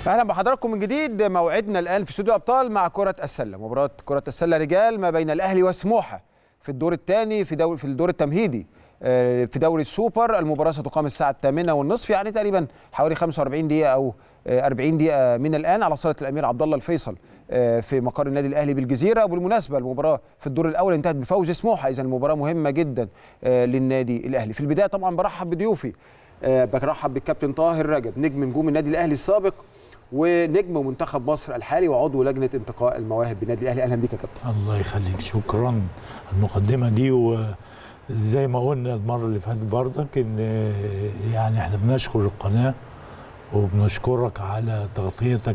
اهلا بحضراتكم من جديد. موعدنا الان في استوديو ابطال مع كرة السلة، مباراة كرة السلة رجال ما بين الاهلي وسموحة في الدور الثاني في الدور التمهيدي في دوري السوبر. المباراة ستقام الساعة 8:30، يعني تقريبا حوالي 45 دقيقة او 40 دقيقة من الان على صالة الامير عبد الله الفيصل في مقر النادي الاهلي بالجزيرة. وبالمناسبة المباراة في الدور الاول انتهت بفوز سموحة، اذا المباراة مهمة جدا للنادي الاهلي. في البداية طبعا برحب بضيوفي، برحب بالكابتن طاهر رجب نجم نجوم النادي الاهلي السابق ونجم منتخب مصر الحالي وعضو لجنه انتقاء المواهب بالنادي الاهلي. اهلا بك يا كابتن. الله يخليك، شكرا المقدمه دي. وزي ما قلنا المره اللي فاتت برضك ان يعني احنا بنشكر القناه وبنشكرك على تغطيتك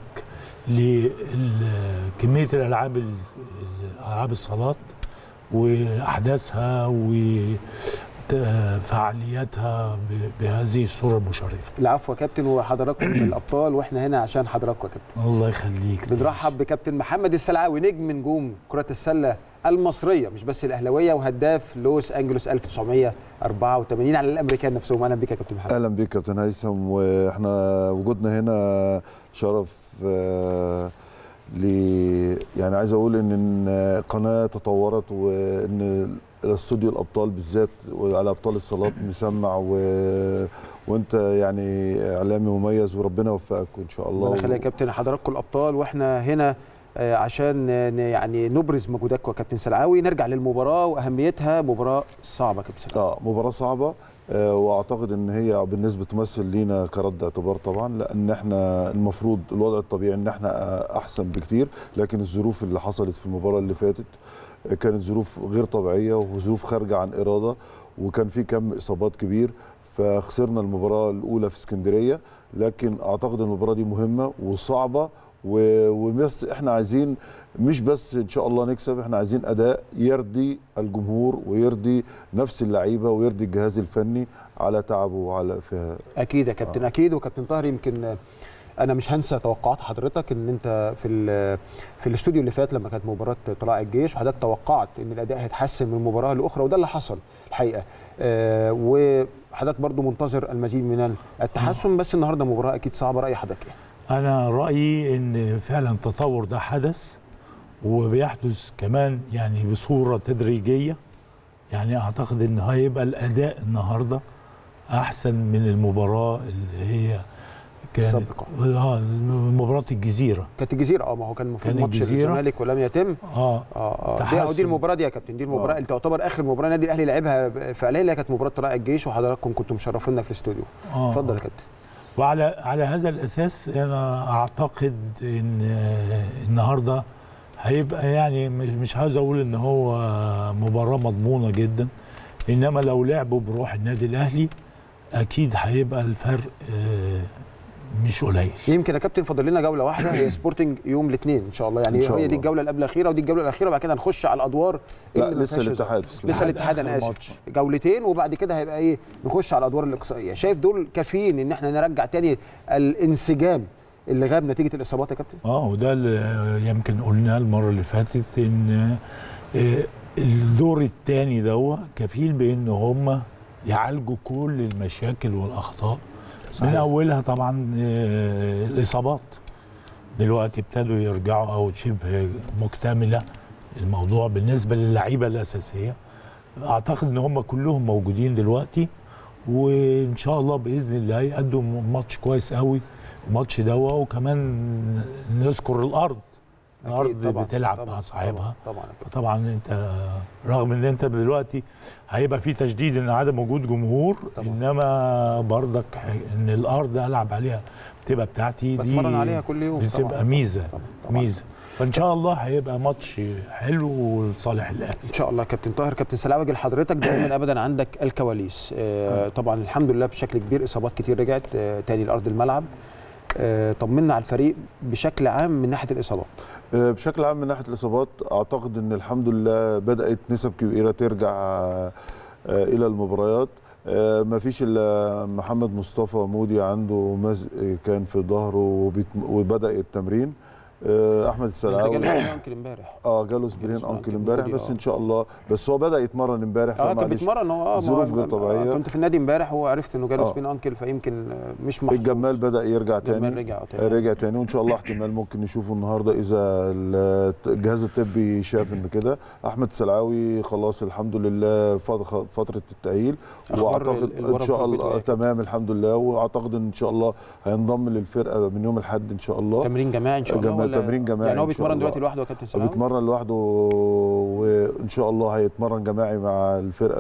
لكميه الالعاب الصالات واحداثها فعالياتها بهذه الصوره المشرفه. العفو يا كابتن، وحضراتكم الابطال واحنا هنا عشان حضراتكم يا كابتن. الله يخليك. بنرحب بكابتن محمد السلعاوي نجم نجوم كره السله المصريه مش بس الاهلاويه وهداف لوس انجلوس 1984 على الامريكان نفسهم. اهلا بك يا كابتن محمد. اهلا بك كابتن هيثم، واحنا وجودنا هنا شرف يعني عايز اقول ان القناه تطورت، وان الاستوديو الابطال بالذات وعلى ابطال الصالات مسمع وانت يعني اعلامي مميز وربنا يوفقك ان شاء الله. الله يخليك يا كابتن، حضراتكم الابطال واحنا هنا عشان يعني نبرز مجهوداتكم يا كابتن سلعاوي. نرجع للمباراه واهميتها. مباراه صعبه يا كابتن سلعاوي. مباراه صعبه، واعتقد ان هي بالنسبه تمثل لينا كرد اعتبار طبعا، لان احنا المفروض الوضع الطبيعي ان احنا احسن بكتير، لكن الظروف اللي حصلت في المباراه اللي فاتت كانت ظروف غير طبيعيه وظروف خارجه عن اراده، وكان في كم اصابات كبير، فخسرنا المباراه الاولى في اسكندريه. لكن اعتقد المباراه دي مهمه وصعبه، وبس احنا عايزين مش بس ان شاء الله نكسب، احنا عايزين اداء يرضي الجمهور ويرضي نفس اللعيبه ويرضي الجهاز الفني على تعبه وعلى فيها. اكيد يا كابتن اكيد. وكابتن طاهر يمكن انا مش هنسى توقعات حضرتك ان انت في الاستوديو اللي فات لما كانت مباراه طلائع الجيش، وحضرتك توقعت ان الاداء هيتحسن من مباراه لاخرى، وده اللي حصل الحقيقه. وحضرتك برضو منتظر المزيد من التحسن، بس النهارده مباراه اكيد صعبه. راي حضرتك ايه؟ انا رايي ان فعلا التطور ده حدث وبيحدث كمان يعني بصوره تدريجيه. يعني اعتقد ان هيبقى الاداء النهارده احسن من المباراه اللي هي كانت مباراه الجزيره. كانت الجزيره ما هو كان المفروض ماتش الزمالك ولم يتم. دي المباراه دي يا كابتن، دي المباراه اللي تعتبر اخر مباراه النادي الاهلي لعبها فعليا، اللي كانت مباراه طلائع الجيش، وحضراتكم كنتم مشرفينا في الاستوديو. اتفضل يا كابتن. وعلى هذا الاساس انا اعتقد ان النهارده هيبقى يعني مش عايز اقول ان هو مباراه مضمونه جدا، انما لو لعبوا بروح النادي الاهلي اكيد هيبقى الفرق مش قليل. يمكن يا كابتن فاضل لنا جوله واحده هي سبورتنج يوم الاثنين ان شاء الله، يعني هي دي الجوله اللي قبل الاخيره ودي الجوله الاخيره، وبعد كده هنخش على الادوار. لا لسه الاتحاد انا اسف، جولتين وبعد كده هيبقى ايه، نخش على الادوار الاقصائيه. شايف دول كافيين ان احنا نرجع تاني الانسجام اللي غاب نتيجه الاصابات يا كابتن؟ وده اللي يمكن قلناه المره اللي فاتت، ان الدور الثاني ده كفيل بان هم يعالجوا كل المشاكل والاخطاء. صحيح. من اولها طبعا الاصابات دلوقتي ابتدوا يرجعوا او شبه مكتمله الموضوع بالنسبه للعيبه الاساسيه. اعتقد ان هم كلهم موجودين دلوقتي، وان شاء الله باذن الله يقدموا ماتش كويس قوي الماتش ده. وكمان نذكر الارض بتلعب مع صاحبها. طبعا انت رغم ان انت دلوقتي هيبقى في تشديد ان عدم وجود جمهور طبعا. انما برضك ان الارض العب عليها بتبقى بتاعتي دي، بتمرن عليها كل يوم بتبقى طبعا. ميزه طبعا. ميزه. فان شاء الله هيبقى ماتش حلو ولصالح الاهلي ان شاء الله. كابتن طاهر، كابتن سلعاوي، لحضرتك دايما ابدا عندك الكواليس. طبعا الحمد لله بشكل كبير اصابات كتير رجعت تاني لارض الملعب. طمنا على الفريق بشكل عام من ناحيه الاصابات. بشكل عام من ناحيه الاصابات اعتقد ان الحمد لله بدات نسب كبيره ترجع الى المباريات. ما فيش الا محمد مصطفى مودي عنده مزق كان في ظهره وبدا التمرين. احمد السلعاوي جاله انكل امبارح. جاله سبرين انكل امبارح، بس ان شاء الله، بس هو بدا يتمرن امبارح. كان بيتمرن هو ظروف غير طبيعيه. كنت في النادي امبارح وعرفت انه جاله سبرين انكل، فيمكن مش محظوظ. الجمال بدا يرجع تاني. رجع تاني، وان شاء الله احتمال ممكن نشوفه النهارده اذا الجهاز الطبي شاف ان كده. احمد السلعاوي خلاص الحمد لله فتره التاهيل، واعتقد ان شاء الله تمام الحمد لله، واعتقد ان شاء الله هينضم للفرقه من يوم الاحد ان شاء الله. تمرين جماعي ان شاء الله تمرين جماعي يعني هو بيتمرن دلوقتي لوحده يا كابتن سلام؟ بيتمرن لوحده، وان شاء الله هيتمرن جماعي مع الفرقه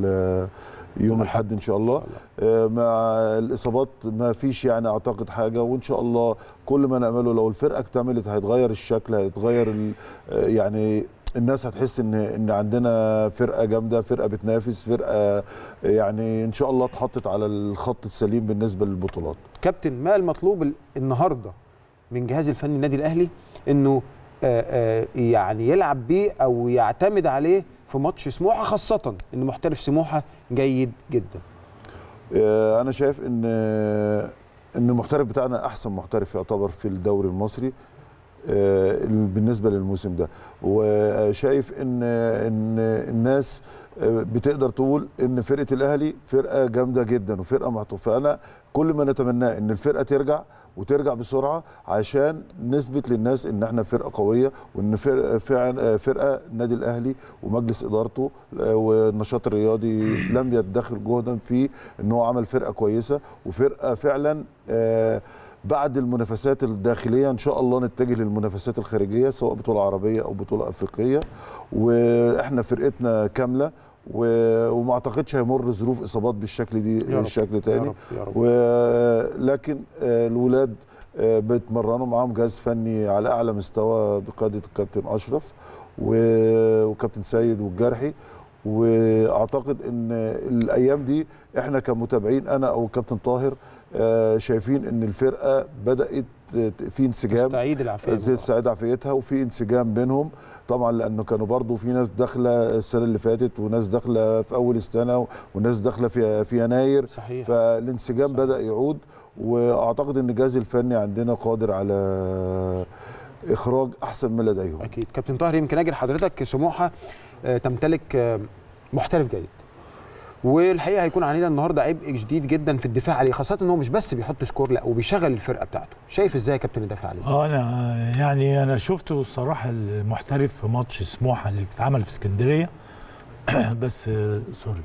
يوم الاحد ان شاء الله. مع الاصابات ما فيش يعني اعتقد حاجه، وان شاء الله كل ما نامله لو الفرقه اكتملت هيتغير الشكل، هيتغير يعني الناس هتحس ان عندنا فرقه جامده، فرقه بتنافس، فرقه يعني ان شاء الله اتحطت على الخط السليم بالنسبه للبطولات. كابتن، ما المطلوب النهارده من جهاز الفني النادي الاهلي انه يعني يلعب بيه او يعتمد عليه في ماتش سموحه، خاصه ان محترف سموحه جيد جدا؟ انا شايف ان المحترف بتاعنا احسن محترف يعتبر في الدوري المصري بالنسبه للموسم ده، وشايف ان الناس بتقدر تقول ان فرقه الاهلي فرقه جامده جدا وفرقه معطوفه. فانا كل ما نتمناه ان الفرقه ترجع وترجع بسرعه عشان نثبت للناس ان احنا فرقه قويه، وان فرقه النادي الاهلي ومجلس ادارته والنشاط الرياضي لم يدخر جهدا في ان هو عمل فرقه كويسه، وفرقه فعلا بعد المنافسات الداخليه ان شاء الله نتجه للمنافسات الخارجيه سواء بطوله عربيه او بطوله افريقيه، واحنا فرقتنا كامله وما اعتقدش هيمر ظروف اصابات بالشكل دي بالشكل تاني. ولكن الولاد بيتمرنوا معاهم جهاز فني على اعلى مستوى بقياده الكابتن اشرف وكابتن سيد والجرحي، واعتقد ان الايام دي احنا كمتابعين انا او الكابتن طاهر شايفين ان الفرقه بدات في انسجام، تستعيد عافيتها وفي انسجام بينهم طبعا، لانه كانوا برضو في ناس داخله السنه اللي فاتت وناس داخله في اول السنه وناس داخله في يناير. صحيح. فالانسجام بدا يعود، واعتقد ان الجهاز الفني عندنا قادر على اخراج احسن ما لديهم. اكيد. كابتن طاهر، يمكن اجي لحضرتك، سموحه تمتلك محترف جيد، والحقيقه هيكون علينا النهارده عبء جديد جدا في الدفاع عليه، خاصه ان هو مش بس بيحط سكور، لا وبيشغل الفرقه بتاعته. شايف ازاي يا كابتن الدفاع عليه؟ انا شفته الصراحه المحترف في ماتش سموحه اللي اتعمل في اسكندريه بس سوري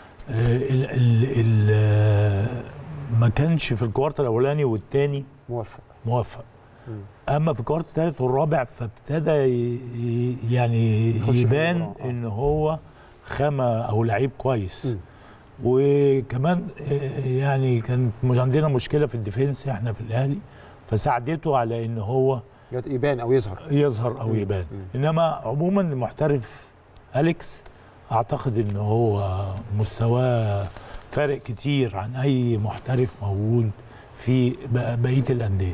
ما كانش في الكوارتر الاولاني والثاني موفق. اما في الكوارتر الثالث والرابع فابتدى يعني يبان ان هو خامه او لعيب كويس. وكمان يعني كانت عندنا مشكله في الديفنس احنا في الاهلي، فساعدته على ان هو يبان او يظهر او يبان. انما عموما المحترف أليكس اعتقد ان هو مستواه فارق كتير عن اي محترف موجود في بقيه الانديه.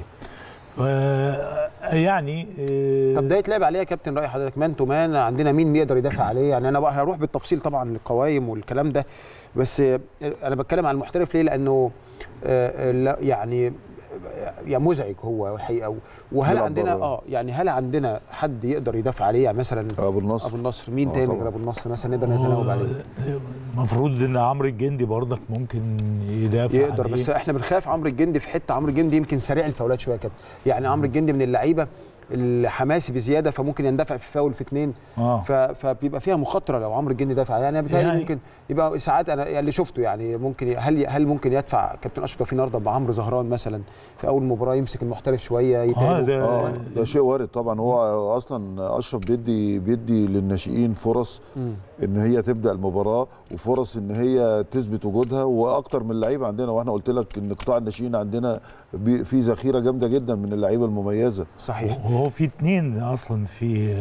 يعني بدايه لعب عليه يا كابتن، راي حضرتك مان تو مان، عندنا مين بيقدر يدافع عليه؟ يعني انا بقى هروح بالتفصيل طبعا للقوايم والكلام ده، بس انا بتكلم عن المحترف ليه؟ لانه يعني مزعج هو الحقيقه. وهل عندنا يعني هل عندنا حد يقدر يدافع عليه؟ يعني مثلا ابو النصر مين تاني غير ابو النصر مثلا نقدر نتناوب عليه؟ المفروض ان عمرو الجندي برضك ممكن يدافع عليه. بس احنا بنخاف عمرو الجندي في حته، عمرو الجندي يمكن سريع الفاولات شويه كده، يعني عمرو الجندي من اللعيبه الحماسي بزياده، فممكن يندفع في فاول في اثنين فبيبقى فيها مخاطره لو عمرو الجندي دافع. يعني بيتهيألي ممكن يبقى ساعات انا اللي شفته يعني ممكن هل ممكن يدفع كابتن اشرف توفيق النهارده بعمرو زهران مثلا في اول مباراه يمسك المحترف شويه يتابعه؟ ده شيء وارد طبعا. هو اصلا اشرف بيدي للناشئين فرص ان هي تبدا المباراه وفرص ان هي تثبت وجودها، واكتر من لعيبه عندنا. واحنا قلت لك ان قطاع الناشئين عندنا في ذخيره جامده جدا من اللعيبه المميزه. صحيح. وهو في اثنين اصلا، في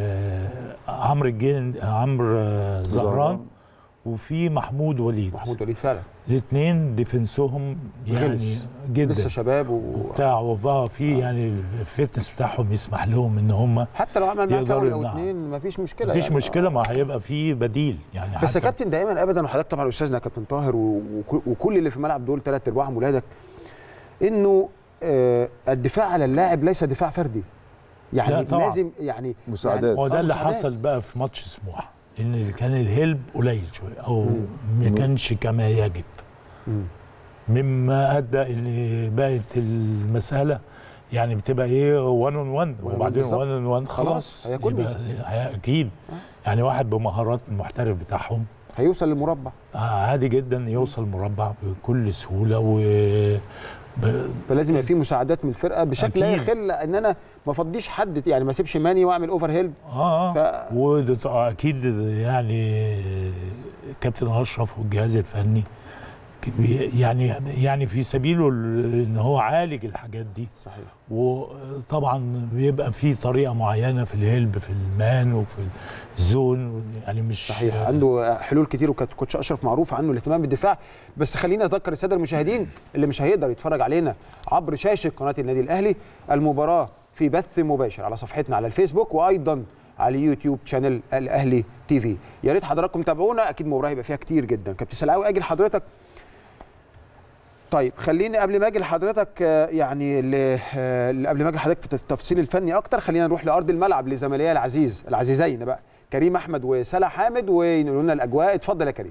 عمرو زهران وفي محمود وليد فعلا. الاثنين ديفنسهم يعني جدا لسه شباب وبتاع، وبقى في يعني الفتنس بتاعهم يسمح لهم ان هم حتى لو عمل معاه فاول او اثنين مفيش مشكله، مفيش مشكله، ما هيبقى في بديل يعني. بس يا كابتن دايما ابدا، وحضرتك طبعا استاذنا كابتن طاهر وكل اللي في الملعب دول 3/4 ولادك، انه الدفاع على اللاعب ليس دفاع فردي. يعني لازم يعني مساعدات. هو ده اللي حصل بقى في ماتش سموحه، ان كان الهلب قليل شويه او ما كانش كما يجب، مما ادى اللي بقت المساله يعني بتبقى ايه 1 on 1 وبعدين 1 on 1 خلاص يبقى اكيد يعني واحد بمهارات المحترف بتاعهم هيوصل للمربع عادي جدا، يوصل مربع بكل سهوله فلازم يبقى في مساعدات من الفرقه بشكل لا يخل ان انا ما افضيش حد، يعني ما اسيبش ماني واعمل اوفر هيلب. واكيد يعني كابتن اشرف والجهاز الفني يعني في سبيله ان هو عالج الحاجات دي. صحيح. وطبعا بيبقى في طريقه معينه في الهلب في المان وفي الزون، يعني مش صحيح عنده حلول كتير، وكوتش اشرف معروف عنه الاهتمام بالدفاع. بس خلينا نذكر الساده المشاهدين اللي مش هيقدر يتفرج علينا عبر شاشه قناه النادي الاهلي، المباراه في بث مباشر على صفحتنا على الفيسبوك وايضا على يوتيوب شانل الاهلي تي في. يا ريت حضراتكم تابعونا، اكيد المباراه هيبقى فيها كتير جدا. كابتن سلعاوي اجي لحضرتك. طيب خليني قبل ما اجي لحضرتك يعني قبل ما اجي لحضرتك في التفصيل الفني اكتر، خلينا نروح لارض الملعب لزملائي العزيزين بقى كريم احمد وسلا حامد وينقلوا لنا الاجواء. اتفضل يا كريم.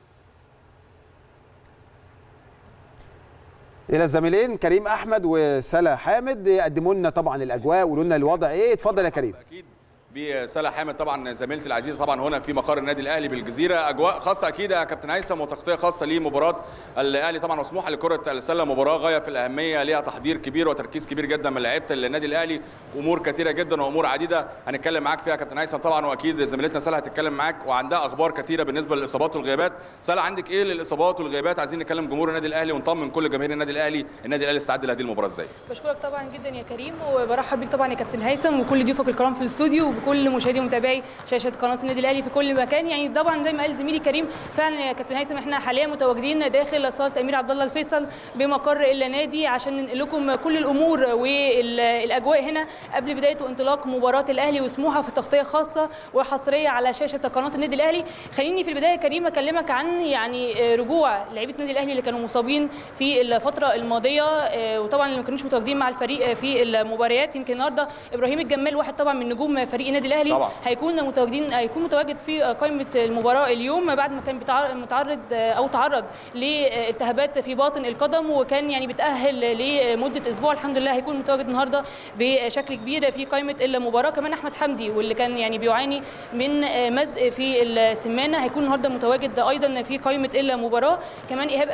الى الزميلين كريم احمد وسلا حامد يقدموا لنا طبعا الاجواء ويقولوا لنا الوضع ايه. اتفضل يا كريم. اكيد بسلا حامد طبعا زميلتي العزيزه طبعا هنا في مقر النادي الاهلي بالجزيره، اجواء خاصه اكيد يا كابتن هيثم وتغطيه خاصه لمباراه الاهلي طبعا وسموحه لكره السله، مباراه غايه في الاهميه، ليها تحضير كبير وتركيز كبير جدا من لعيبه النادي الاهلي، امور كثيره جدا وامور عديده هنتكلم معاك فيها يا كابتن هيثم طبعا، واكيد زميلتنا سلا هتتكلم معاك وعندها اخبار كثيره بالنسبه للاصابات والغيابات. سلا عندك ايه للاصابات والغيابات؟ عايزين نكلم جمهور النادي الاهلي ونطمن كل جماهير النادي الاهلي استعد لهذه المباراه ازاي؟ بشكرك طبعا جدا يا كريم، وبرحب بيك طبعا يا كابتن هيثم وكل ضيوفك الكرام في الاستوديو وبكل مشاهدي ومتابعي شاشه قناه النادي الاهلي في كل مكان. يعني طبعا زي ما قال زميلي كريم فعلا يا كابتن هيثم احنا حاليا متواجدين داخل صاله امير عبد الله الفيصل بمقر النادي عشان ننقل لكم كل الامور والاجواء هنا قبل بدايه وانطلاق مباراه الاهلي وسموحه في تغطيه خاصه وحصريه على شاشه قناه النادي الاهلي. خليني في البدايه يا كريم اكلمك عن يعني رجوع لاعيبه النادي الاهلي اللي كانوا مصابين في الفتره الماضيه وطبعا اللي ما كانوش متواجدين مع الفريق في المباريات. يمكن النهارده ابراهيم الجمال واحد طبعا من نجوم فريق النادي الاهلي طبعا. هيكون متواجد في قائمه المباراه اليوم بعد ما كان تعرض لالتهابات في باطن القدم وكان يعني بيتاهل لمده اسبوع. الحمد لله هيكون متواجد النهارده بشكل كبير في قائمه المباراه. كمان احمد حمدي واللي كان يعني بيعاني من مزق في السمانه هيكون النهارده متواجد ايضا في قائمه المباراه. كمان ايهاب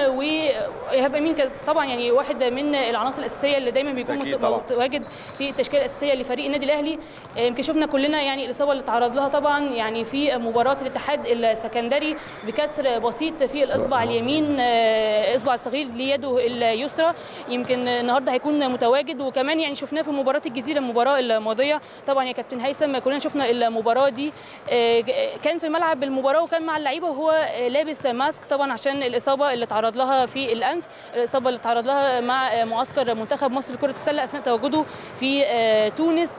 امين طبعا يعني واحد من العناصر الاساسيه اللي دايما بيكون متواجد في التشكيله الاساسيه لفريق النادي الاهلي. يمكن شفنا كلنا يعني الاصابه اللي تعرض لها طبعا يعني في مباراه الاتحاد السكندري بكسر بسيط في الاصبع اليمين، اصبع صغير ليده اليسرى. يمكن النهارده هيكون متواجد. وكمان يعني شفناه في مباراه الجزيره المباراه الماضيه طبعا يا كابتن هيثم كلنا شفنا المباراه دي، كان في ملعب المباراه وكان مع اللعيبه وهو لابس ماسك طبعا عشان الاصابه اللي تعرض لها في الانف، الاصابه اللي تعرض لها مع معسكر منتخب مصر لكره السله اثناء تواجده في تونس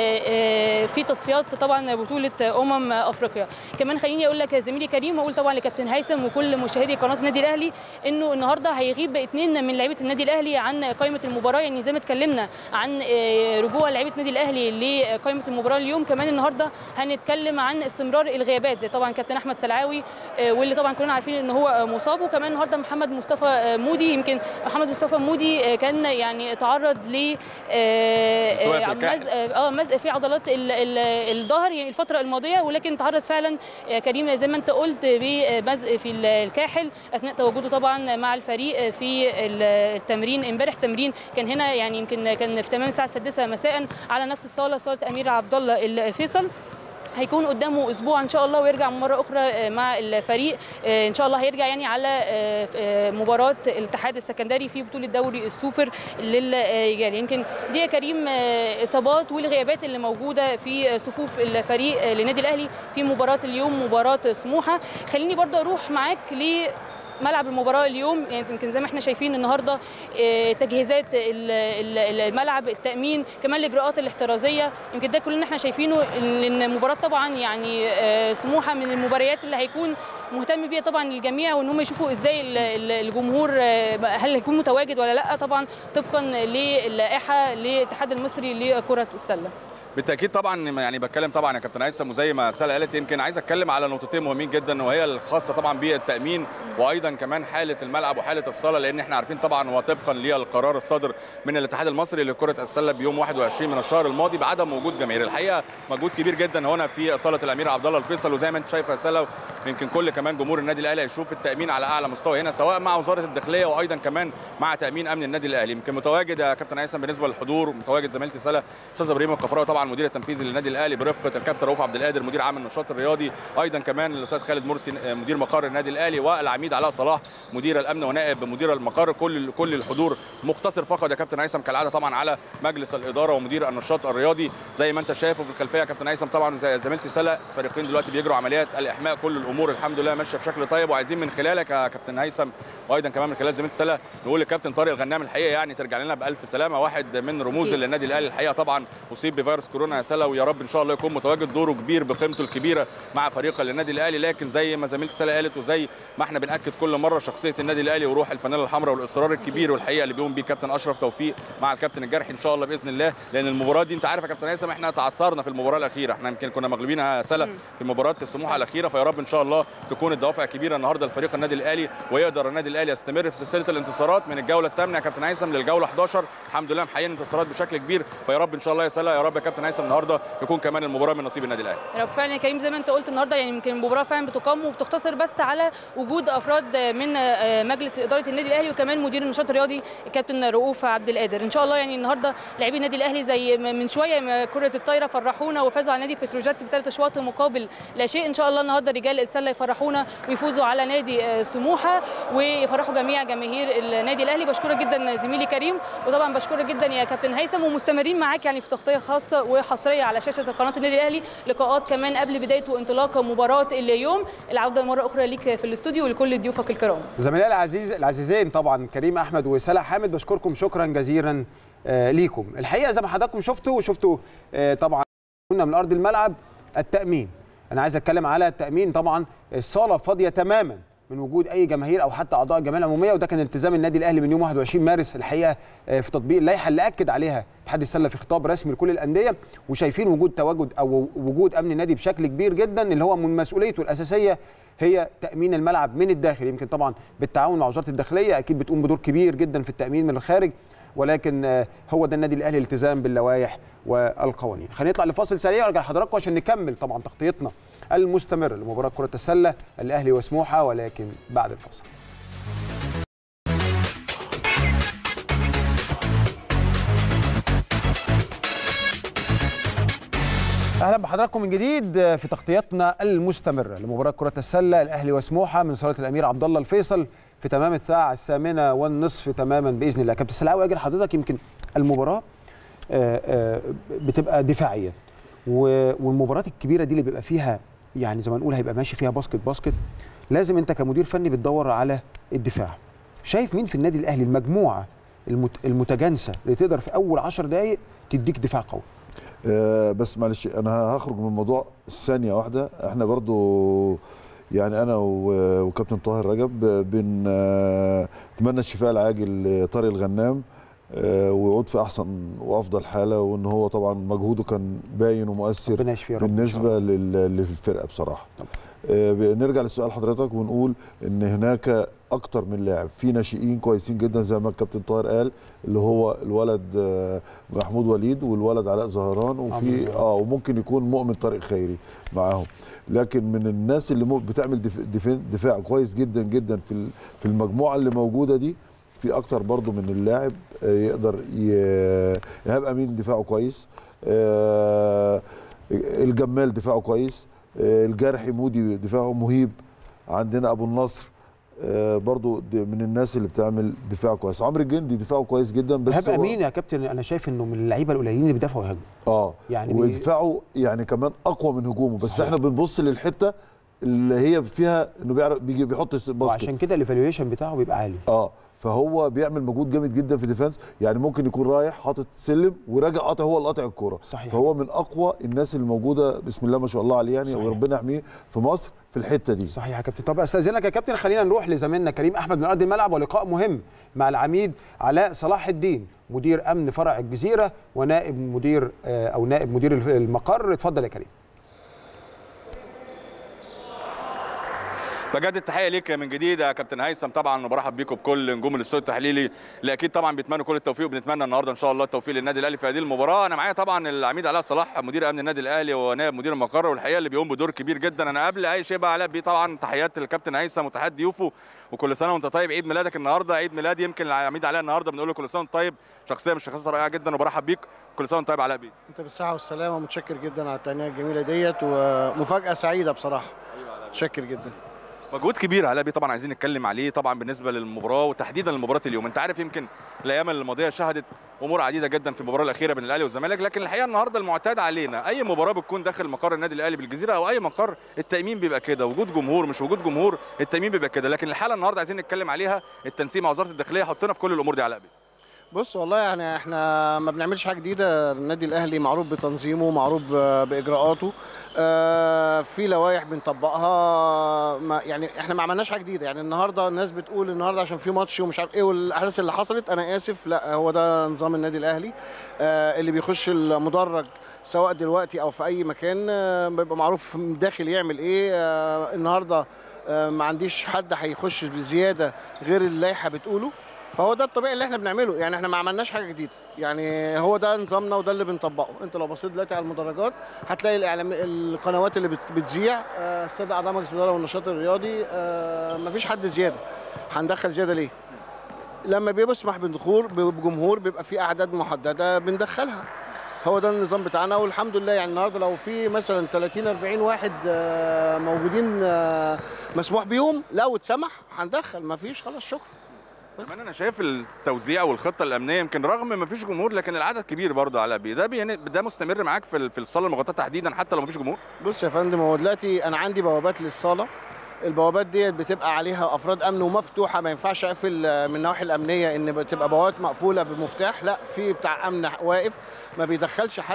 في تصفيات طبعا بطوله افريقيا. كمان خليني اقول لك يا زميلي كريم واقول طبعا لكابتن هيثم وكل مشاهدي قناه النادي الاهلي انه النهارده هيغيب 2 من لعيبه النادي الاهلي عن قائمه المباراه. يعني زي ما اتكلمنا عن رجوع لعيبه النادي الاهلي لقائمه المباراه اليوم، كمان النهارده هنتكلم عن استمرار الغيابات زي طبعا كابتن احمد سلعاوي واللي طبعا كلنا عارفين ان هو مصاب. وكمان النهارده محمد مصطفى مودي، يمكن محمد مصطفى مودي كان يعني تعرض ل مزق في عضلات الظهر يعني الفتره الماضيه، ولكن تعرض فعلا كريم زي ما انت قلت بمزق في الكاحل اثناء تواجده طبعا مع الفريق في التمرين امبارح. تمرين كان هنا يعني يمكن كان في تمام الساعه 6 مساء على نفس صاله امير عبد الله الفيصل. هيكون قدامه اسبوع ان شاء الله ويرجع مره اخرى مع الفريق ان شاء الله. هيرجع يعني على مباراه الاتحاد السكندري في بطوله دوري السوبر للرجال. يمكن دي يا كريم اصابات والغيابات اللي موجوده في صفوف الفريق للنادي الاهلي في مباراه اليوم مباراه سموحه. خليني برضه اروح معاك ملعب المباراه اليوم. يعني يمكن زي ما احنا شايفين النهارده تجهيزات الملعب، التامين، كمان الاجراءات الاحترازيه، يمكن ده كلنا احنا شايفينه. ان المباراه طبعا يعني سموحه من المباريات اللي هيكون مهتم بيها طبعا الجميع، وان هم يشوفوا ازاي الجمهور هل هيكون متواجد ولا لا، طبعا طبقا للائحه للاتحاد المصري لكره السله. بالتاكيد طبعا، يعني بتكلم طبعا يا كابتن هيثم، وزي ما سلا قالت يمكن عايز اتكلم على نقطتين مهمين جدا، وهي الخاصه طبعا بالتامين، وايضا كمان حاله الملعب وحاله الصاله، لان احنا عارفين طبعا وطبقا للقرار الصادر من الاتحاد المصري لكره السله بيوم 21 من الشهر الماضي بعدم وجود جماهير. الحقيقه مجهود كبير جدا هنا في صاله الامير عبد الله الفيصل، وزي ما انت شايف يا سلا يمكن كل كمان جمهور النادي الاهلي هيشوف التامين على اعلى مستوى هنا، سواء مع وزاره الداخليه وايضا كمان مع تامين امن النادي الاهلي. يمكن متواجد يا كابتن هيثم بالنسبه للحضور، متواجد زميلتي سلا استاذ ابراهيم القفراوي طبعا المدير التنفيذي للنادي الاهلي برفقه الكابتن رؤوف عبد القادر مدير عام النشاط الرياضي، ايضا كمان الاستاذ خالد مرسي مدير مقر النادي الاهلي، والعميد علاء صلاح مدير الامن ونائب مدير المقر. كل الحضور مقتصر فقط يا كابتن هيثم كالعاده طبعا على مجلس الاداره ومدير النشاط الرياضي. زي ما انت شايفه في الخلفيه يا كابتن هيثم طبعا زي زميلتي سلا، فريقين دلوقتي بيجروا عمليات الاحماء، كل الامور الحمد لله ماشيه بشكل طيب، وعايزين من خلالك يا كابتن هيثم وايضا كمان من خلال زميلتي سلا نقول للكابتن طارق الغنام الحقيقه يعني ترجع لنا بالف سلامه، واحد من رموز النادي الاهلي الحقيقه طبعا اصيب بفيروس كورونا يا سلا، ويا رب ان شاء الله يكون متواجد، دوره كبير بقيمته الكبيره مع فريق النادي الاهلي. لكن زي ما زميلتي سلا قالت وزي ما احنا بناكد كل مره، شخصيه النادي الاهلي وروح الفانيلا الحمراء والاصرار الكبير والحقيقه اللي بيقوم بيه كابتن اشرف توفيق مع الكابتن الجرحي ان شاء الله باذن الله، لان المباراه دي انت عارف يا كابتن هيثم احنا تعثرنا في المباراه الاخيره، احنا يمكن كنا مغلوبين سلا في مباراه السموحه الاخيره، فيا رب ان شاء الله تكون الدوافع كبيره النهارده لفريق النادي الاهلي، ويقدر النادي الاهلي يستمر في سلسله الانتصارات من الجوله الثامنه يا كابتن هيثم للجوله 11، الحمد لله محققين انتصارات بشكل كبير، فيا رب ان شاء الله يا سلا، يا رب يا كابتن هيثم النهارده يكون كمان المباراه من نصيب النادي الاهلي. يا رب فعلا يا كريم، زي ما انت قلت النهارده يعني يمكن المباراه فعلا بتقام وبتختصر بس على وجود افراد من مجلس اداره النادي الاهلي وكمان مدير النشاط الرياضي الكابتن رؤوف عبد القادر. ان شاء الله يعني النهارده لاعبي النادي الاهلي زي من شويه كره الطايره فرحونا وفازوا على نادي بتروجيت بثلاث اشواط مقابل لا شيء، ان شاء الله النهارده رجال السله يفرحونا ويفوزوا على نادي سموحه ويفرحوا جميع جماهير النادي الاهلي. بشكرك جدا زميلي كريم، وطبعا بشكرك جدا يا كابتن هيثم، ومستمرين معاك يعني في تغطيه خاصه وحصريه على شاشه قناه النادي الاهلي، لقاءات كمان قبل بدايه وانطلاق مباراه اليوم. العوده مره اخرى ليك في الاستوديو ولكل ضيوفك الكرام. زملائي العزيزين طبعا كريم احمد وسلا حامد، بشكركم شكرا جزيلا ليكم. الحقيقه زي ما حضراتكم شفتوا طبعا كنا من ارض الملعب. التامين، انا عايز اتكلم على التامين. طبعا الصاله فاضيه تماما من وجود اي جماهير او حتى اعضاء الجمعيه العموميه، وده كان التزام النادي الاهلي من يوم 21 مارس الحقيقه في تطبيق اللائحه اللي اكد عليها اتحاد السله في خطاب رسمي لكل الانديه، وشايفين وجود تواجد او وجود امن النادي بشكل كبير جدا، اللي هو من مسؤوليته الاساسيه هي تامين الملعب من الداخل. يمكن طبعا بالتعاون مع وزاره الداخليه اكيد بتقوم بدور كبير جدا في التامين من الخارج، ولكن هو ده النادي الاهلي الالتزام باللوائح والقوانين. خلينا نطلع لفاصل سريع وارجع لحضراتكم عشان نكمل طبعا تغطيتنا المستمره لمباراه كره السله الاهلي وسموحه، ولكن بعد الفاصل. اهلا بحضراتكم من جديد في تغطيتنا المستمره لمباراه كره السله الاهلي وسموحه من صاله الامير عبد الله الفيصل في تمام الساعه 8:30 تماما باذن الله. كابتن سلاوي، اجل حضرتك، يمكن المباراه بتبقى دفاعيه، والمباريات الكبيره دي اللي بيبقى فيها يعني زي ما نقول هيبقى ماشي فيها باسكت، لازم انت كمدير فني بتدور على الدفاع. شايف مين في النادي الاهلي المجموعه المتجانسه اللي تقدر في اول 10 دقائق تديك دفاع قوي؟ بس معلش انا هخرج من الموضوع ثانيه واحده. احنا برضو يعني انا وكابتن طاهر رجب بنتمنى الشفاء العاجل لطارق الغنام ويعود في احسن وافضل حاله، وان هو طبعا مجهوده كان باين ومؤثر بالنسبه للفرقه بصراحه. نرجع للسؤال حضرتك ونقول ان هناك اكتر من لاعب في ناشئين كويسين جدا زي ما الكابتن طاهر قال، اللي هو الولد محمود وليد والولد علاء زهران، وفي وممكن يكون مؤمن طارق خيري معاهم. لكن من الناس اللي بتعمل دفاع كويس جدا جدا في المجموعه اللي موجوده دي، في اكتر برضو من اللاعب يقدر ايهاب امين دفاعه كويس، الجمال دفاعه كويس، الجرحي مودي دفاعه مهيب، عندنا ابو النصر برضو من الناس اللي بتعمل دفاع كويس، عمرو الجندي دفاعه كويس جدا. بس ايهاب امين يا كابتن انا شايف انه من اللعيبه القليلين اللي بيدافعوا يهاجموا يعني ودفاعه يعني كمان اقوى من هجومه، بس صحيح. احنا بنبص للحته اللي هي فيها انه بيعرف بيحط باسكت، وعشان كده الايفالويشن بتاعه بيبقى عالي. فهو بيعمل مجهود جامد جدا في ديفنس، يعني ممكن يكون رايح حاطط سلم وراجع قاطع، هو اللي قاطع الكوره. صحيح. فهو من اقوى الناس اللي موجوده بسم الله ما شاء الله عليه، يعني وربنا يحميه في مصر في الحته دي. صحيح يا كابتن. طب استاذنك يا كابتن، خلينا نروح لزميلنا كريم احمد من ارض الملعب ولقاء مهم مع العميد علاء صلاح الدين مدير امن فرع الجزيره ونائب مدير نائب مدير المقر. اتفضل يا كريم. بجد التحيه ليك من جديد يا كابتن هيثم، طبعا وبرحب بيكم بكل نجوم الاستوديو التحليلي اللي اكيد طبعا بيتمنوا كل التوفيق، وبنتمنى النهارده ان شاء الله التوفيق للنادي الاهلي في هذه المباراه. انا معايا طبعا العميد علاء صلاح مدير امن النادي الاهلي ونائب مدير المقر، والحقيقه اللي بيقوم بدور كبير جدا. انا قبل اي شيء بقى علاء بيه طبعا تحيات للكابتن هيثم وتحيات ضيوفه، وكل سنه وانت طيب. عيد ميلادك النهارده عيد ميلاد يمكن العميد علاء النهارده، بنقول له كل سنه وانت طيب. شخصيه من الشخصيات رائعه جدا وبرحب بيك، كل سنه وانت طيب علاء بيه. انت بالصحه والسلامه، متشكر جدا على التهنئه الجميله ديت ومفاجاه سعيده بصراحه. متشكر جدا. مجهود كبير علاء بيه طبعا عايزين نتكلم عليه طبعا بالنسبه للمباراه وتحديدا لمباراه اليوم. انت عارف يمكن الايام الماضيه شهدت امور عديده جدا في المباراه الاخيره بين الاهلي والزمالك، لكن الحقيقه النهارده المعتاد علينا اي مباراه بتكون داخل مقر النادي الاهلي بالجزيره او اي مقر، التامين بيبقى كده، وجود جمهور مش وجود جمهور التامين بيبقى كده. لكن الحاله النهارده عايزين نتكلم عليها، التنسيق مع وزاره الداخليه، حطنا في كل الامور دي علاء بيه. بص والله يعني احنا ما بنعملش حاجه جديده، النادي الاهلي معروف بتنظيمه، معروف باجراءاته، في لوائح بنطبقها، يعني احنا ما عملناش حاجه جديده. يعني النهارده الناس بتقول النهارده عشان في ماتش ومش عارف ايه والاحداث اللي حصلت، انا اسف، لا هو ده نظام النادي الاهلي. اللي بيخش المدرج سواء دلوقتي او في اي مكان بيبقى معروف داخل يعمل ايه. النهارده ما عنديش حد هيخش بزياده غير اللائحه بتقوله، فهو ده الطبيعي اللي احنا بنعمله. يعني احنا ما عملناش حاجه جديده، يعني هو ده نظامنا وده اللي بنطبقه. انت لو بصيت دلوقتي على المدرجات هتلاقي القنوات اللي بتذيع الساده اعضاء مجلس الاداره والنشاط الرياضي، ما فيش حد زياده. هندخل زياده ليه؟ لما بيسمح بالدخول بجمهور بيبقى في اعداد محدده بندخلها، هو ده النظام بتاعنا. والحمد لله يعني النهارده لو في مثلا 30 40 واحد موجودين مسموح بيهم، لو اتسمح هندخل، ما فيش خلاص شكرا. كمان انا شايف التوزيع والخطه الامنيه يمكن رغم ما فيش جمهور لكن العدد كبير برضه علاء بيه، ده مستمر معاك في الصاله المغطاه تحديدا حتى لو ما فيش جمهور؟ بص يا فندم، هو دلوقتي انا عندي بوابات للصاله، البوابات ديت بتبقى عليها افراد امن ومفتوحه، ما ينفعش اقفل من الناحيه الامنيه ان بتبقى بوابات مقفوله بمفتاح، لا في بتاع امن واقف ما بيدخلش حد.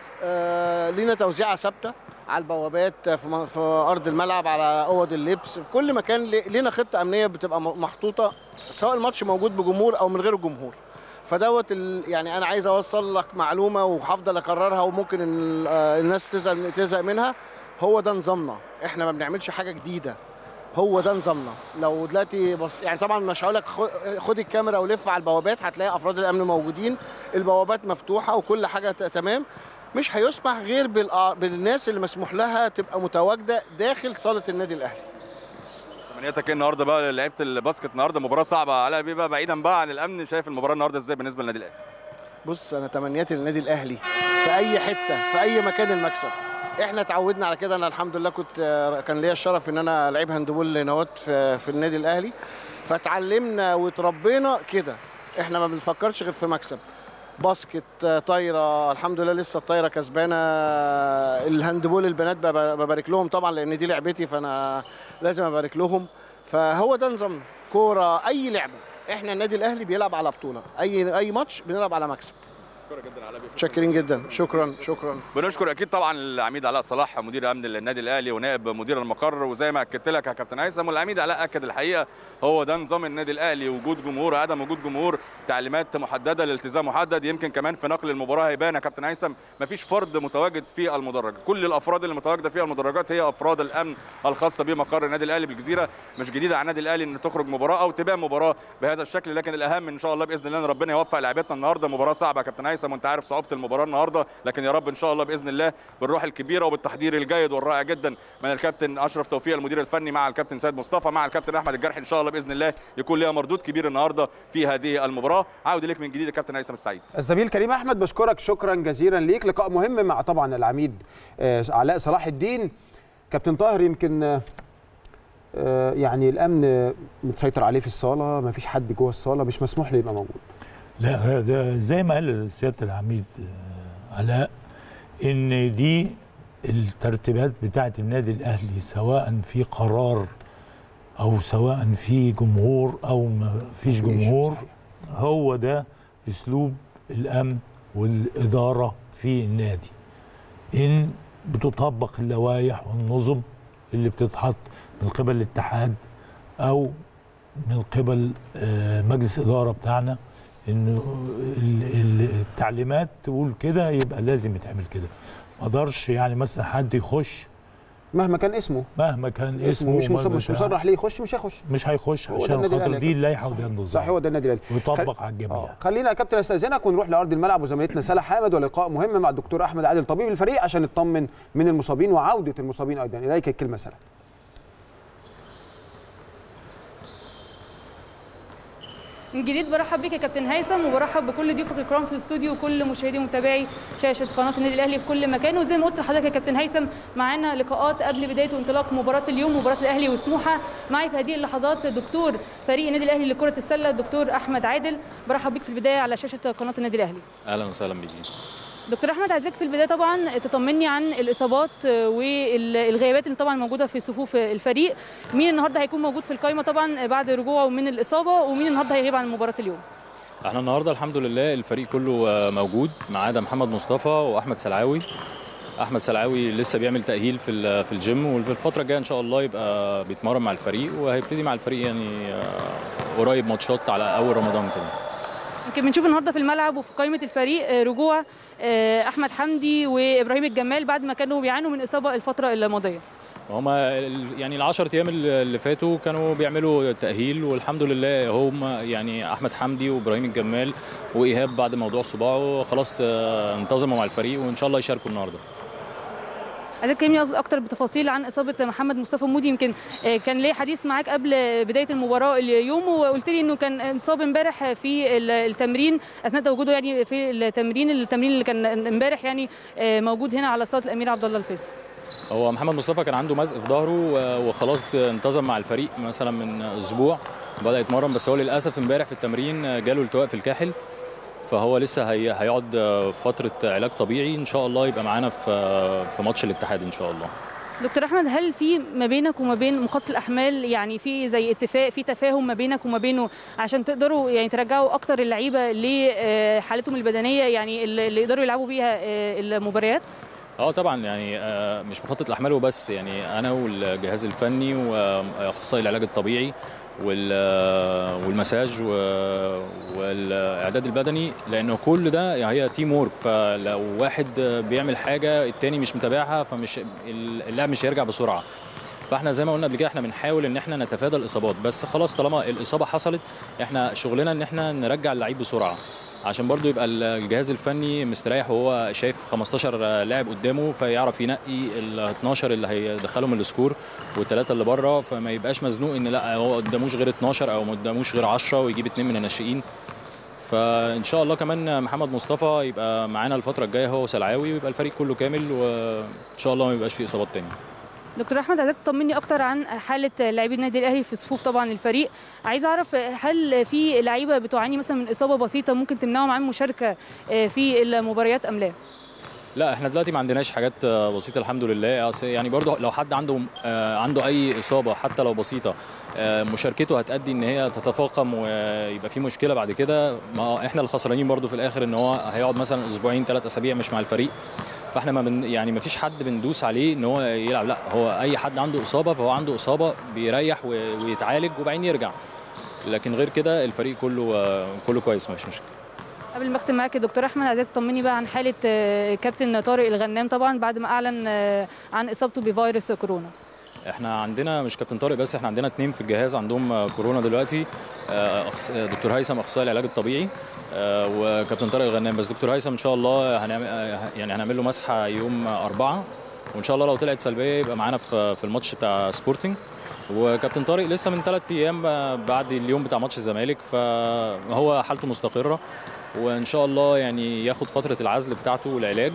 لينا توزيعه ثابته على البوابات في ارض الملعب، على اوض اللبس، في كل مكان لينا خطه امنيه بتبقى محطوطه سواء الماتش موجود بجمهور او من غير الجمهور. فدوت يعني انا عايز اوصل لك معلومه وهفضل اكررها وممكن الناس تزهق منها. هو ده نظامنا، احنا ما بنعملش حاجه جديده، هو ده نظامنا. لو دلوقتي بص يعني طبعا مش هقول لك خد الكاميرا ولف على البوابات، هتلاقي افراد الامن موجودين، البوابات مفتوحه وكل حاجه تمام. مش هيسمح غير بالناس اللي مسموح لها تبقى متواجده داخل صاله النادي الاهلي. تمنياتك ايه النهارده بقى لعيبه الباسكت؟ النهارده مباراه صعبه علاء بيه بقى، بعيدا بقى عن الامن، شايف المباراه النهارده ازاي بالنسبه للنادي الاهلي؟ بص انا تمنياتي للنادي الاهلي في اي حته في اي مكان المكسب. احنا اتعودنا على كده. انا الحمد لله كان ليا الشرف ان انا لعيب هاندبول لنوات في النادي الاهلي، فتعلمنا وتربينا كده. احنا ما بنفكرش غير في مكسب. باسكت، طايره، الحمد لله لسه الطايره كسبانه. الهاندبول البنات ببارك لهم طبعا لان دي لعبتي، فانا لازم ابارك لهم. فهو ده نظامنا. كوره، اي لعبه، احنا النادي الاهلي بيلعب على بطوله، اي ماتش بنلعب على مكسب. جدا علاء بيه، متشكرين جدا، شكرا. بنشكر اكيد طبعا العميد علاء صلاح مدير امن النادي الاهلي ونائب مدير المقر، وزي ما اكدت لك يا كابتن هيثم والعميد علاء اكد الحقيقه هو ده نظام النادي الاهلي، وجود جمهور عدم وجود جمهور، تعليمات محدده، الالتزام محدد. يمكن كمان في نقل المباراه هيبان يا كابتن هيثم مفيش فرد متواجد في المدرج، كل الافراد اللي متواجده في المدرجات هي افراد الامن الخاصه بمقر النادي الاهلي بالجزيره. مش جديده على النادي الاهلي ان تخرج مباراه او تبان مباراه بهذا الشكل، لكن الاهم ان شاء الله باذن الله ان ربنا يوفق لاعبتنا النهارده. مباراه صعبه يا كابتن هيثم وانت عارف صعوبه المباراه النهارده، لكن يا رب ان شاء الله باذن الله بالروح الكبيره وبالتحضير الجيد والرائع جدا من الكابتن اشرف توفيق المدير الفني مع الكابتن سيد مصطفى مع الكابتن احمد الجرحي، ان شاء الله باذن الله يكون لها مردود كبير النهارده في هذه المباراه. عاود اليك من جديد الكابتن هيثم السعيد. الزميل كريم احمد بشكرك شكرا جزيلا ليك. لقاء مهم مع طبعا العميد علاء صلاح الدين. كابتن طاهر، يمكن يعني الامن متسيطر عليه في الصاله، ما فيش حد جوه الصاله، مش مسموح له يبقى موجود. لا ده زي ما قال سياده العميد علاء ان دي الترتيبات بتاعه النادي الاهلي، سواء في قرار او سواء في جمهور او ما فيش جمهور، هو ده اسلوب الامن والاداره في النادي، ان بتطبق اللوائح والنظم اللي بتتحط من قبل الاتحاد او من قبل مجلس اداره بتاعنا، انه التعليمات تقول كده يبقى لازم يتعمل كده. ما اقدرش يعني مثلا حد يخش مهما كان اسمه مش مصرح ليه يخش، مش هيخش عشان خاطر دي اللائحه وده النظام. صح، هو ده النادي الاهلي ويطبق على الجميع. خلينا يا كابتن استاذنك ونروح لارض الملعب وزميلتنا سلا حامد ولقاء مهم مع الدكتور احمد عادل طبيب الفريق عشان نطمن من المصابين وعوده المصابين ايضا. اليك الكلمه سلا. من جديد برحب بك يا كابتن هيثم، وبرحب بكل ضيوفك الكرام في الاستوديو وكل مشاهدي ومتابعي شاشه قناه النادي الاهلي في كل مكان. وزي ما قلت لحضرتك يا كابتن هيثم، معانا لقاءات قبل بدايه وانطلاق مباراه اليوم، مباراه الاهلي وسموحه. معي في هذه اللحظات دكتور فريق النادي الاهلي لكره السله الدكتور احمد عادل. برحب بك في البدايه على شاشه قناه النادي الاهلي. اهلا وسهلا بيك دكتور احمد. عايزاك في البدايه طبعا تطمني عن الاصابات والغيابات اللي طبعا موجوده في صفوف الفريق. مين النهارده هيكون موجود في القائمه طبعا بعد رجوعه من الاصابه، ومين النهارده هيغيب عن مباراه اليوم؟ احنا النهارده الحمد لله الفريق كله موجود ما عدا محمد مصطفى واحمد سلعاوي. احمد سلعاوي لسه بيعمل تاهيل في الجيم، والفتره الجايه ان شاء الله يبقى بيتمرن مع الفريق وهيبتدي مع الفريق يعني قريب ماتشات على اول رمضان كده. يمكن بنشوف النهارده في الملعب وفي قائمه الفريق رجوع احمد حمدي وابراهيم الجمال بعد ما كانوا بيعانوا من اصابه الفتره الماضيه. هما يعني ال10 ايام اللي فاتوا كانوا بيعملوا تاهيل، والحمد لله هم يعني احمد حمدي وابراهيم الجمال وايهاب بعد موضوع صباعه خلاص انتظموا مع الفريق وان شاء الله يشاركوا النهارده. عايزك تكلمني اكتر بتفاصيل عن اصابه محمد مصطفى مودي. يمكن كان ليه حديث معاك قبل بدايه المباراه اليوم، وقلت لي انه كان انصاب امبارح في التمرين اثناء تواجده يعني في التمرين اللي كان امبارح يعني موجود هنا على صاله الامير عبد الله الفيصل. هو محمد مصطفى كان عنده مزق في ظهره وخلاص انتظم مع الفريق مثلا من اسبوع بدأ يتمرن، بس هو للاسف امبارح في التمرين جاله التواء في الكاحل، فهو لسه هيقعد فتره علاج طبيعي. ان شاء الله يبقى معانا في ماتش الاتحاد ان شاء الله. دكتور احمد، هل في ما بينك وما بين مخطط الاحمال يعني في زي اتفاق، في تفاهم ما بينك وما بينه عشان تقدروا يعني ترجعوا اكتر اللعيبه لحالتهم البدنيه يعني اللي يقدروا يلعبوا بيها المباريات؟ طبعا يعني مش مخطط الاحمال وبس، يعني انا والجهاز الفني واخصائي العلاج الطبيعي والمساج والاعداد البدني، لانه كل ده يعني هي تيم وورك، فلو واحد بيعمل حاجه التاني مش متابعها فمش اللاعب مش هيرجع بسرعه. فاحنا زي ما قلنا قبل كده احنا بنحاول ان احنا نتفادى الاصابات، بس خلاص طالما الاصابه حصلت احنا شغلنا ان احنا نرجع اللعيب بسرعه عشان برضو يبقى الجهاز الفني مستريح وهو شايف 15 لاعب قدامه، فيعرف ينقي ال 12 اللي هيدخلهم السكور والثلاثه اللي بره، فما يبقاش مزنوق ان لا هو قداموش غير 12 او ما قداموش غير 10 ويجيب 2 من الناشئين. فان شاء الله كمان محمد مصطفى يبقى معانا الفتره الجايه هو وسلعاوي ويبقى الفريق كله كامل وان شاء الله ما يبقاش فيه اصابات تاني. دكتور احمد، عايزك تطمني اكتر عن حاله لاعبي النادي الاهلي في صفوف طبعا الفريق. عايز اعرف هل في لعيبه بتعاني مثلا من اصابه بسيطه ممكن تمنعهم عن المشاركه في المباريات ام لا؟ لا احنا دلوقتي ما عندناش حاجات بسيطه الحمد لله، يعني برضو لو حد عنده اي اصابه حتى لو بسيطه مشاركته هتؤدي ان هي تتفاقم ويبقى في مشكله بعد كده، ما احنا الخسرانين برضو في الاخر ان هو هيقعد مثلا اسبوعين 3 اسابيع مش مع الفريق، فاحنا ما فيش حد بندوس عليه ان هو يلعب، لا هو اي حد عنده اصابه فهو عنده اصابه بيريح ويتعالج وبعدين يرجع، لكن غير كده الفريق كله كويس ما فيش مشكله. قبل ما اختم معاك يا دكتور احمد، عايزك تطمني بقى عن حاله كابتن طارق الغنام طبعا بعد ما اعلن عن اصابته بفيروس كورونا. احنا عندنا مش كابتن طارق بس، احنا عندنا 2 في الجهاز عندهم كورونا دلوقتي، دكتور هيثم اخصائي العلاج الطبيعي وكابتن طارق الغنام، بس دكتور هيثم ان شاء الله هنعمل له مسحه يوم 4، وان شاء الله لو طلعت سلبيه يبقى معانا في الماتش بتاع سبورتنج، وكابتن طارق لسه من 3 ايام بعد اليوم بتاع ماتش الزمالك فهو حالته مستقره، وان شاء الله يعني ياخد فتره العزل بتاعته والعلاج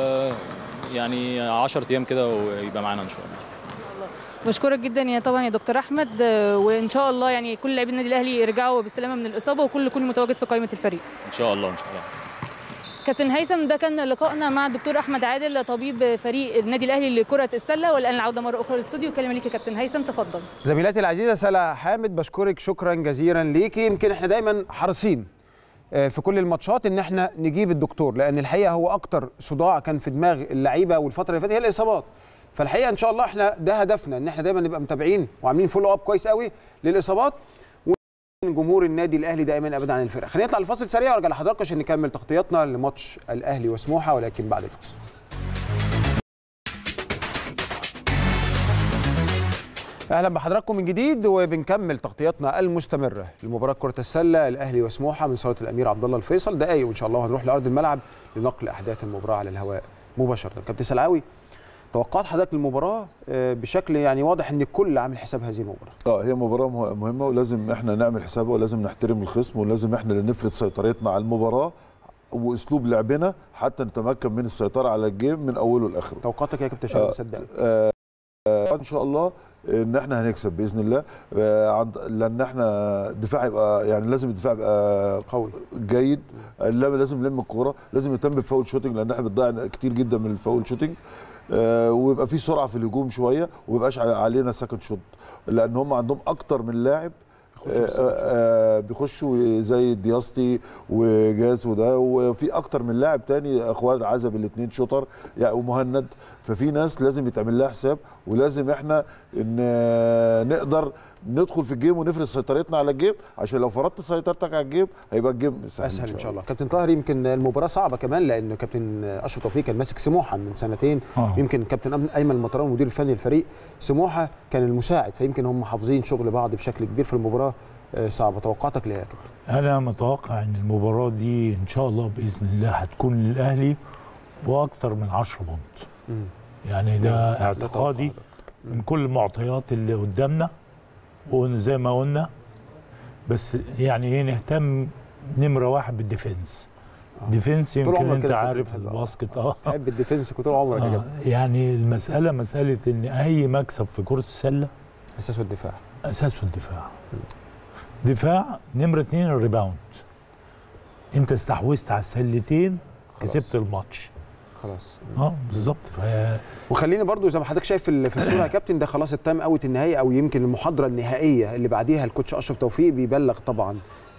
ويعني 10 ايام كده ويبقى معانا ان شاء الله. بشكرك جدا طبعا يا دكتور احمد، وان شاء الله يعني كل لاعبي النادي الاهلي يرجعوا بالسلامه من الاصابه وكل يكون متواجد في قائمه الفريق ان شاء الله. ان شاء الله كابتن هيثم، ده كان لقائنا مع الدكتور احمد عادل طبيب فريق النادي الاهلي لكره السله، والان العوده مره اخرى للاستوديو. كلمه ليك يا كابتن هيثم، تفضل. زميلاتي العزيزه سلا حامد، بشكرك شكرا جزيلا ليكي. يمكن احنا دايما حريصين في كل الماتشات ان احنا نجيب الدكتور، لان الحقيقه هو اكتر صداع كان في دماغ اللعيبه والفتره اللي فاتت هي الاصابات. فالحقيقه ان شاء الله احنا ده هدفنا، ان احنا دايما نبقى متابعين وعاملين فولو اب كويس قوي للاصابات، جمهور النادي الاهلي دائما ابدا عن الفرقه. خلينا نطلع لفاصل سريع وارجع لحضراتكم عشان نكمل تغطياتنا لماتش الاهلي وسموحه، ولكن بعد الفاصل. اهلا بحضراتكم من جديد، وبنكمل تغطياتنا المستمره لمباراه كره السله الاهلي وسموحه من صاله الامير عبد الله الفيصل. دقايق وان شاء الله هنروح لارض الملعب لنقل احداث المباراه على الهواء مباشره. كابتن سلعاوي، توقعات حضرتك للمباراه بشكل يعني واضح ان الكل عامل حساب هذه المباراه. هي مباراه مهمه، ولازم احنا نعمل حسابها، ولازم نحترم الخصم، ولازم احنا اللي نفرض سيطرتنا على المباراه واسلوب لعبنا حتى نتمكن من السيطره على الجيم من اوله لاخره. توقعاتك يا كابتن شاهين؟ صدقني ان شاء الله ان احنا هنكسب باذن الله، لان احنا الدفاع يبقى يعني لازم الدفاع يبقى قوي جيد، لازم نلم الكوره، لازم نهتم بالفاول شوتنج لان احنا بنضيع كتير جدا من الفاول شوتنج، ويبقى في سرعه في الهجوم شويه، وما يبقاش علينا سكند شوت، لان هم عندهم اكتر من لاعب بيخشوا زي دياستي وجاز وده، وفي اكتر من لاعب تاني اخوان عزب الاثنين شوتر يعني ومهند، ففي ناس لازم يتعمل لها حساب، ولازم احنا نقدر ندخل في الجيم ونفرض سيطرتنا على الجيم، عشان لو فرضت سيطرتك على الجيم هيبقى الجيم اسهل ان شاء الله. كابتن طاهر، يمكن المباراه صعبه كمان لان كابتن اشرف توفيق كان ماسك سموحه من سنتين، يمكن كابتن ايمن المطران المدير الفني للفريق سموحه كان المساعد، فيمكن هم حافظين شغل بعض بشكل كبير في المباراه صعبه. توقعاتك ليه يا كابتن؟ انا متوقع ان المباراه دي ان شاء الله باذن الله هتكون للاهلي واكثر من 10 بونت. يعني ده اعتقادي من كل المعطيات اللي قدامنا، وزي ما قلنا بس يعني ايه نهتم نمره واحد بالديفنس. ديفنس يمكن انت عارف الباسكت تحب الديفنس طول عمرك يا كابتن. يعني المساله مساله ان اي مكسب في كره السله اساسه الدفاع. اساسه الدفاع. دفاع نمره 2 الريباوند. انت استحوذت على السلتين كسبت الماتش خلاص. بالظبط. وخليني برضو زي ما حضرتك شايف في الصوره يا كابتن، ده خلاص التايم اوت النهائي او يمكن المحاضره النهائيه اللي بعديها الكوتش اشرف توفيق بيبلغ طبعا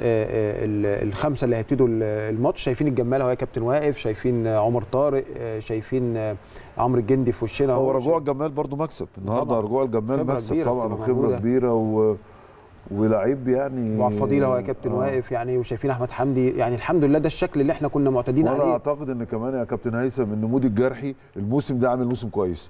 الخمسه اللي هيبتدوا الماتش. شايفين الجمال اهو يا كابتن واقف، شايفين عمر طارق، شايفين عمرو الجندي في وشنا. هو رجوع الجمال برضو مكسب النهارده، رجوع الجمال مكسب طبعا، وخبره كبيره ولعيب يعني وعبد الفضيل اهو يا كابتن واقف يعني، وشايفين احمد حمدي، يعني الحمد لله ده الشكل اللي احنا كنا معتادين عليه. وانا اعتقد ان كمان يا كابتن هيثم ان مودي الجرحي الموسم ده عامل موسم كويس،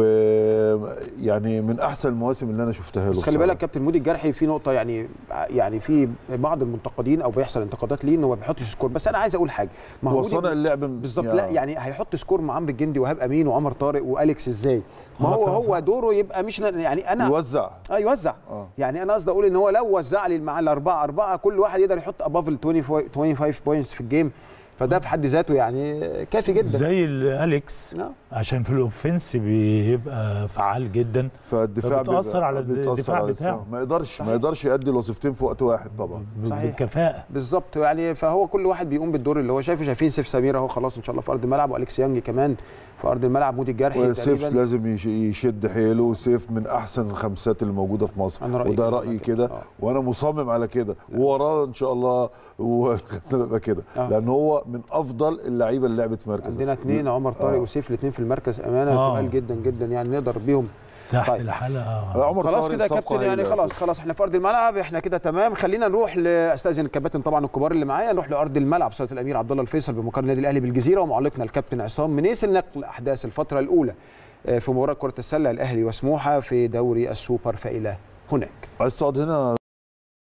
ويعني من احسن المواسم اللي انا شفتها له. بس خلي بالك كابتن مودي الجرحي في نقطه، يعني في بعض المنتقدين او بيحصل انتقادات ليه انه ما بيحطش سكور، بس انا عايز اقول حاجه، ما هو صانع اللعب بالظبط. لا يعني هيحط سكور مع عمرو الجندي وهاب امين وعمر طارق واليكس ازاي؟ ما هو دوره يبقى مش يعني انا يوزع يوزع. يعني انا قصدي اقول ان هو لو وزع لي مع الاربعه كل واحد يقدر يحط اباف ال 25 بوينتس في الجيم، فده في حد ذاته يعني كافي جدا. زي اليكس عشان في الاوفنس بيبقى فعال جدا، فالدفاع بيتاثر على الدفاع بتاعه. ما يقدرش يؤدي الوظيفتين في وقت واحد طبعا. بالكفاءه بالظبط يعني، فهو كل واحد بيقوم بالدور اللي هو شايفه. شايفين سيف سمير اهو خلاص ان شاء الله في ارض الملعب، واليكس يانج كمان في ارض الملعب. مودي الجرحي سيف لازم يشد حيله، سيف من احسن الخمسات اللي موجوده في مصر، وده رايي كده وانا مصمم على كده، ووراه ان شاء الله وهتبقى كده، لان هو من افضل اللعيبه اللي لعبت مركز. عندنا اثنين عمر طارق وسيف، الاثنين في المركز امانه تقال جدا جدا يعني، نقدر بيهم تحت الحلقه. عمر خلاص كده يا كابتن يعني، خلاص احنا في ارض الملعب، احنا كده تمام. خلينا نروح استاذن الكباتن طبعا الكبار اللي معايا، نروح لارض الملعب صاله الامير عبد الله الفيصل بمقر النادي الاهلي بالجزيره، ومعلقنا الكابتن عصام منيس لنقل احداث الفتره الاولى في مباراه كره السله الاهلي وسموحه في دوري السوبر، فالى هناك. عايز تقعد هنا